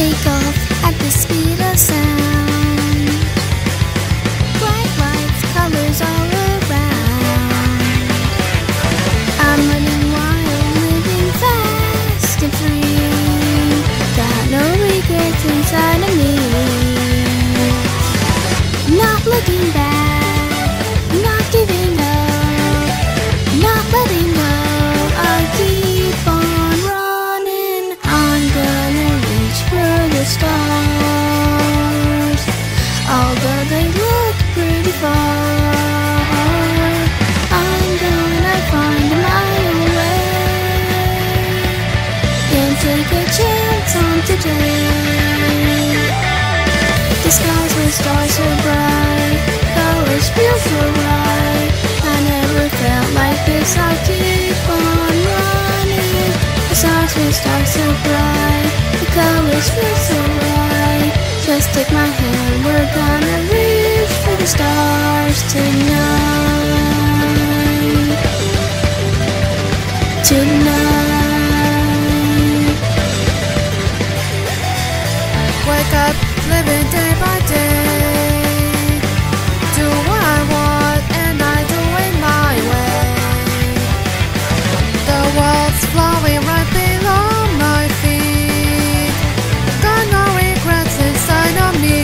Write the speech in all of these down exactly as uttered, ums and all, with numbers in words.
take off at the speed of sound. Bright lights, colors all around. I'm running wild, living fast and free. Got no regrets inside of me. Not looking back, not giving up, not letting go. I'll keep on running. I'm gonna reach for the stars, although they look pretty far. I'm gonna find my own way and take a chance on today. The skies with stars so bright, colors feel so right. I never felt like this, I'll keep on running. The stars with stars so bright, the colors feel so right. Just take my hand, we're gonna reach for the stars tonight. Tonight. Wake up, living day by day. Do what I want and I do it my way. The world's flowing right below my feet. Got no regrets inside of me.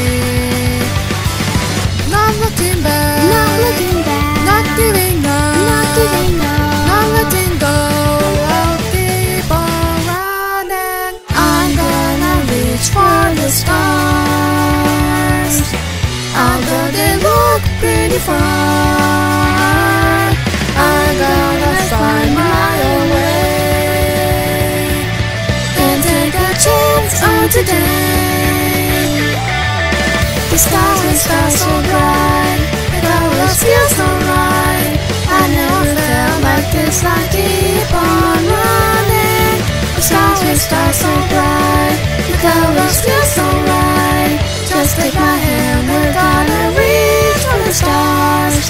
Not looking back, Not looking back, not giving up, not giving up, not letting go. I'll keep on running. I'm gonna reach for the stars, although they look pretty far. I'm gonna find my own way and take a chance on today. The stars and stars so bright, the colors feel so right. I never felt like this, I keep on running. The stars and stars so bright, the colors feel so right. Just take my hand, we're gonna reach for the stars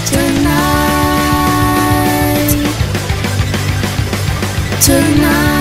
tonight. Tonight.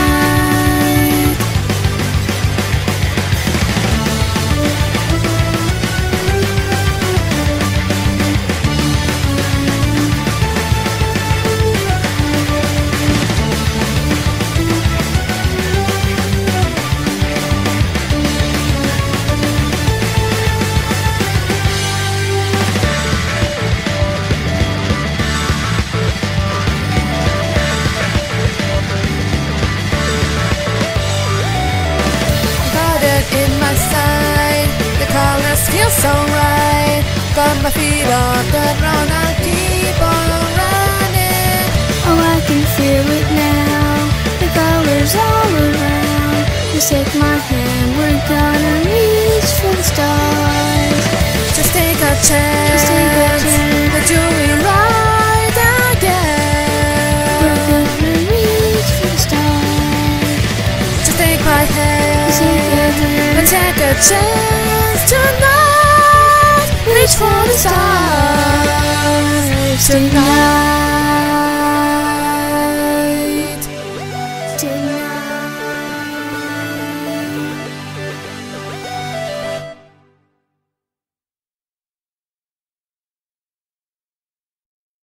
In my side, the colors feel so right. Got my feet on the ground, I keep on running. Oh, I can feel it now, the colors all around. Just take my hand, we're gonna reach for the stars. Just take a chance, Just take a chance. we're doing right again. We're gonna reach for the stars. Just take my hand, Just take a hand. and take a chance tonight. Reach for the stars tonight.